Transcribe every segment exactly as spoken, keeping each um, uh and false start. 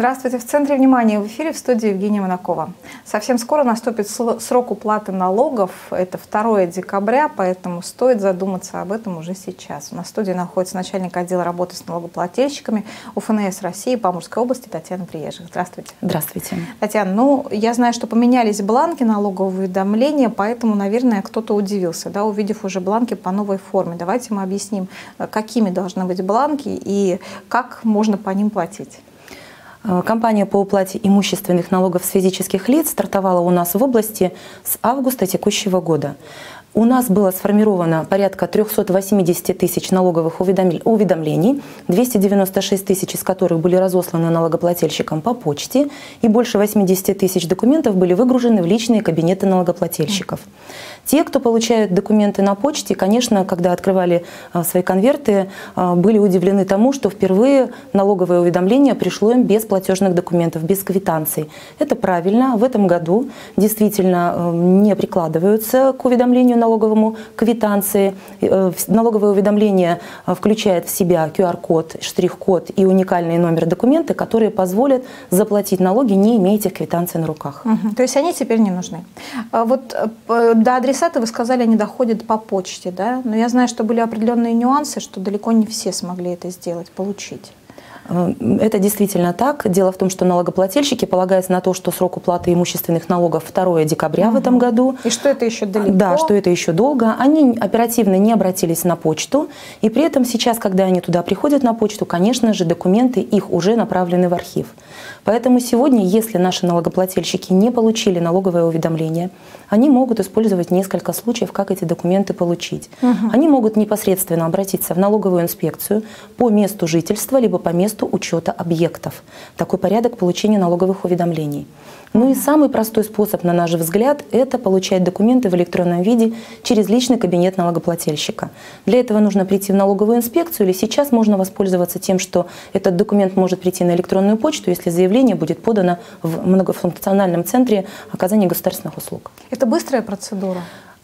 Здравствуйте. В центре внимания в эфире в студии Евгения Монакова. Совсем скоро наступит срок уплаты налогов. Это второе декабря, поэтому стоит задуматься об этом уже сейчас. У нас в студии находится начальник отдела работы с налогоплательщиками УФНС России по Амурской области Татьяна Приезжих. Здравствуйте. Здравствуйте. Татьяна, ну, я знаю, что поменялись бланки налогового уведомления, поэтому, наверное, кто-то удивился, да, увидев уже бланки по новой форме. Давайте мы объясним, какими должны быть бланки и как можно по ним платить. Кампания по уплате имущественных налогов с физических лиц стартовала у нас в области с августа текущего года. У нас было сформировано порядка трёхсот восьмидесяти тысяч налоговых уведомлений, двести девяносто шесть тысяч из которых были разосланы налогоплательщикам по почте, и больше восьмидесяти тысяч документов были выгружены в личные кабинеты налогоплательщиков. Те, кто получают документы на почте, конечно, когда открывали свои конверты, были удивлены тому, что впервые налоговое уведомление пришло им без платежных документов, без квитанций. Это правильно. В этом году действительно не прикладываются к уведомлению налоговому квитанции. Налоговое уведомление включает в себя ку ар код, штрих-код и уникальный номер документа, которые позволят заплатить налоги, не имея этих квитанций на руках. Угу. То есть они теперь не нужны. Вот до адресата, вы сказали, они доходят по почте, да? Но я знаю, что были определенные нюансы, что далеко не все смогли это сделать, получить. Это действительно так. Дело в том, что налогоплательщики полагаются на то, что срок уплаты имущественных налогов второе декабря угу. в этом году. И что это еще далеко? Да, что это еще долго. Они оперативно не обратились на почту. И при этом сейчас, когда они туда приходят на почту, конечно же, документы их уже направлены в архив. Поэтому сегодня, если наши налогоплательщики не получили налоговое уведомление, они могут использовать несколько случаев, как эти документы получить. Угу. Они могут непосредственно обратиться в налоговую инспекцию по месту жительства, либо по месту учета объектов. Такой порядок получения налоговых уведомлений. Ну и самый простой способ, на наш взгляд, это получать документы в электронном виде через личный кабинет налогоплательщика. Для этого нужно прийти в налоговую инспекцию, или сейчас можно воспользоваться тем, что этот документ может прийти на электронную почту, если заявление будет подано в многофункциональном центре оказания государственных услуг. Это быстрая процедура?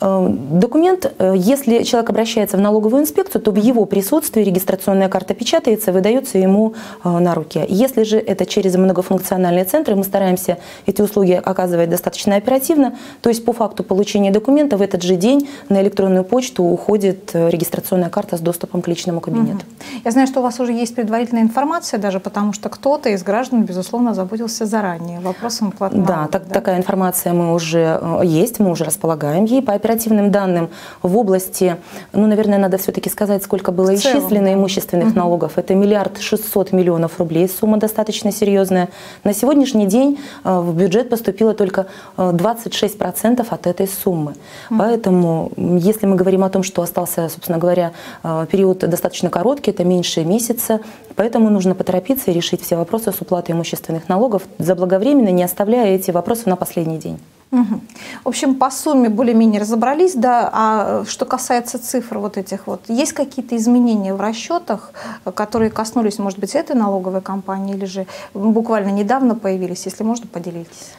Документ, если человек обращается в налоговую инспекцию, то в его присутствии регистрационная карта печатается, выдается ему на руки. Если же это через многофункциональные центры, мы стараемся эти услуги оказывать достаточно оперативно, то есть по факту получения документа в этот же день на электронную почту уходит регистрационная карта с доступом к личному кабинету. Угу. Я знаю, что у вас уже есть предварительная информация, даже потому что кто-то из граждан, безусловно, заботился заранее вопросом уплаты налогов. Да, так, да, такая информация мы уже есть, мы уже располагаем ей. По оперативным данным в области, ну, наверное, надо все-таки сказать, сколько было исчислено имущественных угу. налогов. Это миллиард шестьсот миллионов рублей, сумма достаточно серьезная. На сегодняшний день в бюджет поступило только двадцать шесть процентов от этой суммы. Угу. Поэтому, если мы говорим о том, что остался, собственно говоря, период достаточно короткий, это меньше месяца, поэтому нужно поторопиться и решить все вопросы с уплатой имущественных налогов заблаговременно, не оставляя эти вопросы на последний день. Угу. В общем, по сумме более-менее разобрались, да. А что касается цифр вот этих вот, есть какие-то изменения в расчетах, которые коснулись, может быть, этой налоговой компании, или же буквально недавно появились? Если можно, поделитесь.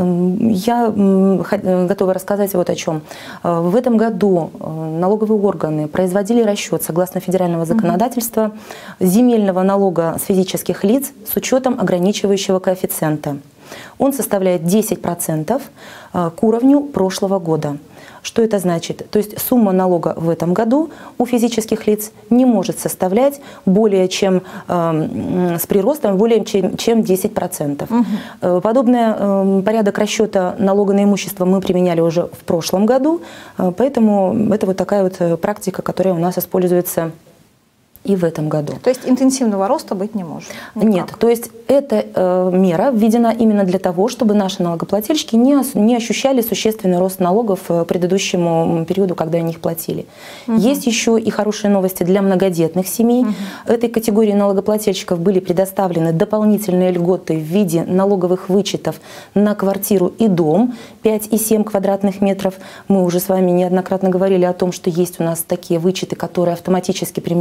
Я готова рассказать вот о чем. В этом году налоговые органы производили расчет согласно федерального законодательства земельного налога с физических лиц с учетом ограничивающего коэффициента. Он составляет десять процентов к уровню прошлого года. Что это значит? То есть сумма налога в этом году у физических лиц не может составлять более чем э, с приростом более чем, чем десять процентов. Угу. Подобный э, порядок расчета налога на имущество мы применяли уже в прошлом году, э, поэтому это вот такая вот практика, которая у нас используется и в этом году. То есть интенсивного роста быть не может? Никак. Нет, то есть эта э, мера введена именно для того, чтобы наши налогоплательщики не, не ощущали существенный рост налогов к предыдущему периоду, когда они их платили. Угу. Есть еще и хорошие новости для многодетных семей. Угу. Этой категории налогоплательщиков были предоставлены дополнительные льготы в виде налоговых вычетов на квартиру и дом пять и семь квадратных метров. Мы уже с вами неоднократно говорили о том, что есть у нас такие вычеты, которые автоматически применяются налоговыми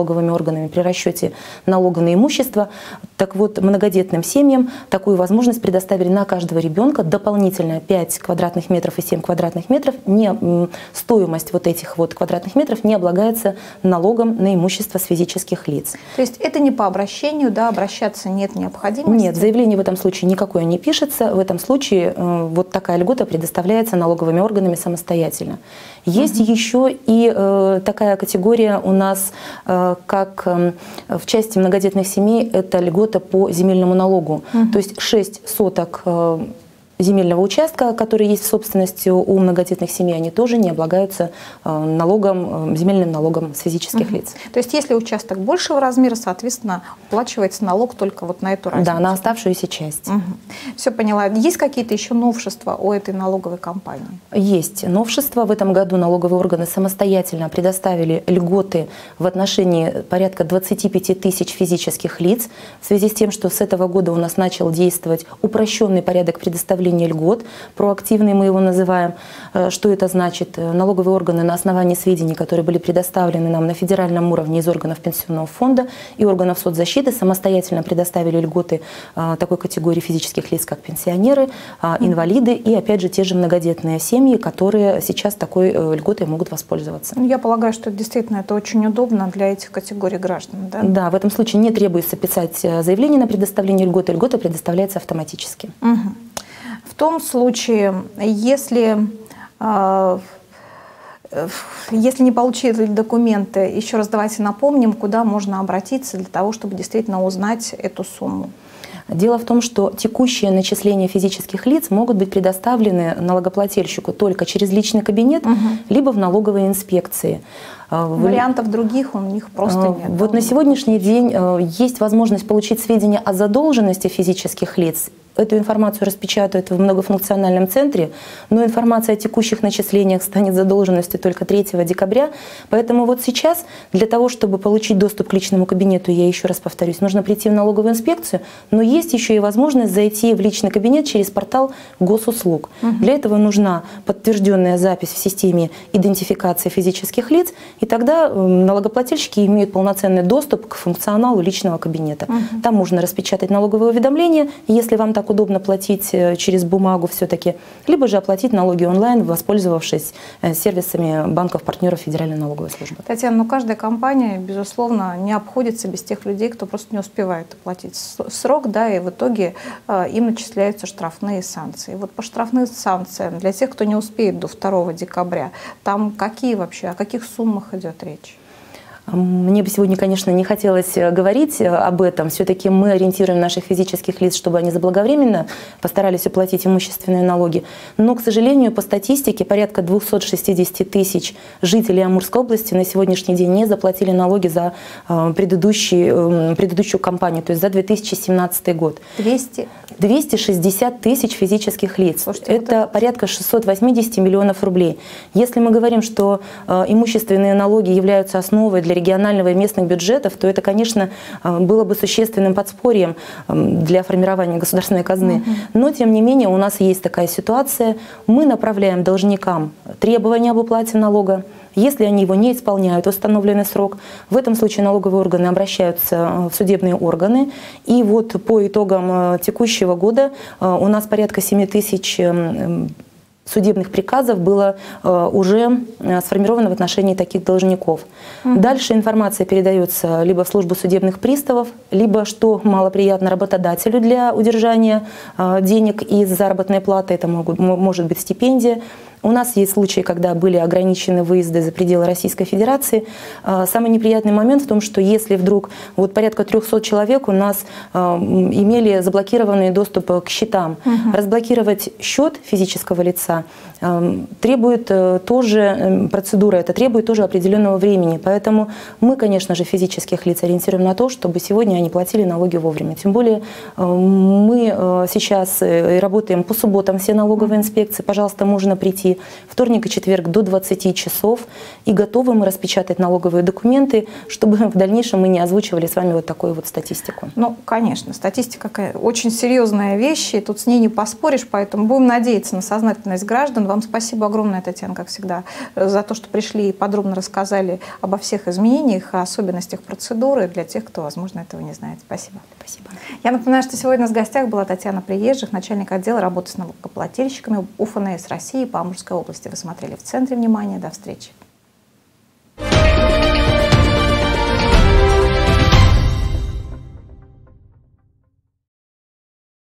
налоговыми органами при расчете налога на имущество. Так вот, многодетным семьям такую возможность предоставили на каждого ребенка дополнительно пять квадратных метров и семь квадратных метров. Не, стоимость вот этих вот квадратных метров не облагается налогом на имущество с физических лиц. То есть это не по обращению, да, обращаться нет необходимости? Нет, заявление в этом случае никакое не пишется. В этом случае э, вот такая льгота предоставляется налоговыми органами самостоятельно. Есть угу. еще и э, такая категория у нас, э, как э, в части многодетных семей, это льгота по земельному налогу. Угу. То есть шесть соток э, земельного участка, который есть в собственности у многодетных семей, они тоже не облагаются налогом, земельным налогом с физических угу. лиц. То есть если участок большего размера, соответственно, уплачивается налог только вот на эту разницу? Да, на оставшуюся часть. Угу. Все поняла. Есть какие-то еще новшества у этой налоговой компании? Есть новшества. В этом году налоговые органы самостоятельно предоставили льготы в отношении порядка двадцати пяти тысяч физических лиц в связи с тем, что с этого года у нас начал действовать упрощенный порядок предоставления льгот, проактивный мы его называем. Что это значит? Налоговые органы на основании сведений, которые были предоставлены нам на федеральном уровне из органов пенсионного фонда и органов соцзащиты, самостоятельно предоставили льготы такой категории физических лиц, как пенсионеры, инвалиды и, опять же, те же многодетные семьи, которые сейчас такой льготой могут воспользоваться. Я полагаю, что действительно это очень удобно для этих категорий граждан. Да, да, в этом случае не требуется писать заявление на предоставление льготы, льгота предоставляется автоматически. Угу. В том случае, если, э, если не получили документы, еще раз давайте напомним, куда можно обратиться для того, чтобы действительно узнать эту сумму. Дело в том, что текущие начисления физических лиц могут быть предоставлены налогоплательщику только через личный кабинет, угу. либо в налоговой инспекции. Вариантов других у них просто нет. Вот на сегодняшний день есть возможность получить сведения о задолженности физических лиц. Эту информацию распечатают в многофункциональном центре, но информация о текущих начислениях станет задолженностью только третьего декабря. Поэтому вот сейчас для того, чтобы получить доступ к личному кабинету, я еще раз повторюсь, нужно прийти в налоговую инспекцию, но есть еще и возможность зайти в личный кабинет через портал госуслуг. Угу. Для этого нужна подтвержденная запись в системе идентификации физических лиц, и тогда налогоплательщики имеют полноценный доступ к функционалу личного кабинета. Угу. Там можно распечатать налоговое уведомление, если вам так удобно платить через бумагу все-таки, либо же оплатить налоги онлайн, воспользовавшись сервисами банков-партнеров Федеральной налоговой службы. Татьяна, ну каждая компания, безусловно, не обходится без тех людей, кто просто не успевает оплатить срок, да, и в итоге э, им начисляются штрафные санкции. Вот по штрафным санкциям для тех, кто не успеет до второго декабря, там какие вообще, о каких суммах идет речь? Мне бы сегодня, конечно, не хотелось говорить об этом. Все-таки мы ориентируем наших физических лиц, чтобы они заблаговременно постарались уплатить имущественные налоги. Но, к сожалению, по статистике порядка двухсот шестидесяти тысяч жителей Амурской области на сегодняшний день не заплатили налоги за предыдущий, предыдущую кампанию, то есть за две тысячи семнадцатый год. двести? двести шестьдесят тысяч физических лиц. Слушайте, это вот это порядка шестисот восьмидесяти миллионов рублей. Если мы говорим, что имущественные налоги являются основой для регионального и местных бюджетов, то это, конечно, было бы существенным подспорьем для формирования государственной казны. Угу. Но, тем не менее, у нас есть такая ситуация. Мы направляем должникам требования об уплате налога. Если они его не исполняют в установленный срок, в этом случае налоговые органы обращаются в судебные органы. И вот по итогам текущего года у нас порядка семи тысяч судебных приказов было э, уже сформировано в отношении таких должников. Mm-hmm. Дальше информация передается либо в службу судебных приставов, либо, что малоприятно, работодателю для удержания э, денег из заработной платы. Это могут, может быть стипендия. У нас есть случаи, когда были ограничены выезды за пределы Российской Федерации. Самый неприятный момент в том, что если вдруг вот порядка трёхсот человек у нас имели заблокированный доступ к счетам, угу. разблокировать счет физического лица требует тоже, процедура это требует тоже определенного времени. Поэтому мы, конечно же, физических лиц ориентируем на то, чтобы сегодня они платили налоги вовремя. Тем более мы сейчас работаем по субботам, все налоговые инспекции, пожалуйста, можно прийти десяти, вторник и четверг до двадцати часов. И готовы мы распечатать налоговые документы, чтобы в дальнейшем мы не озвучивали с вами вот такую вот статистику. Ну, конечно, статистика очень серьезная вещь, и тут с ней не поспоришь, поэтому будем надеяться на сознательность граждан. Вам спасибо огромное, Татьяна, как всегда, за то, что пришли и подробно рассказали обо всех изменениях, о особенностях процедуры для тех, кто, возможно, этого не знает. Спасибо. Спасибо. Я напоминаю, что сегодня у нас в гостях была Татьяна Приезжих, начальник отдела работы с налогоплательщиками УФНС России по Амурской области. Вы смотрели «В центре внимания». До встречи.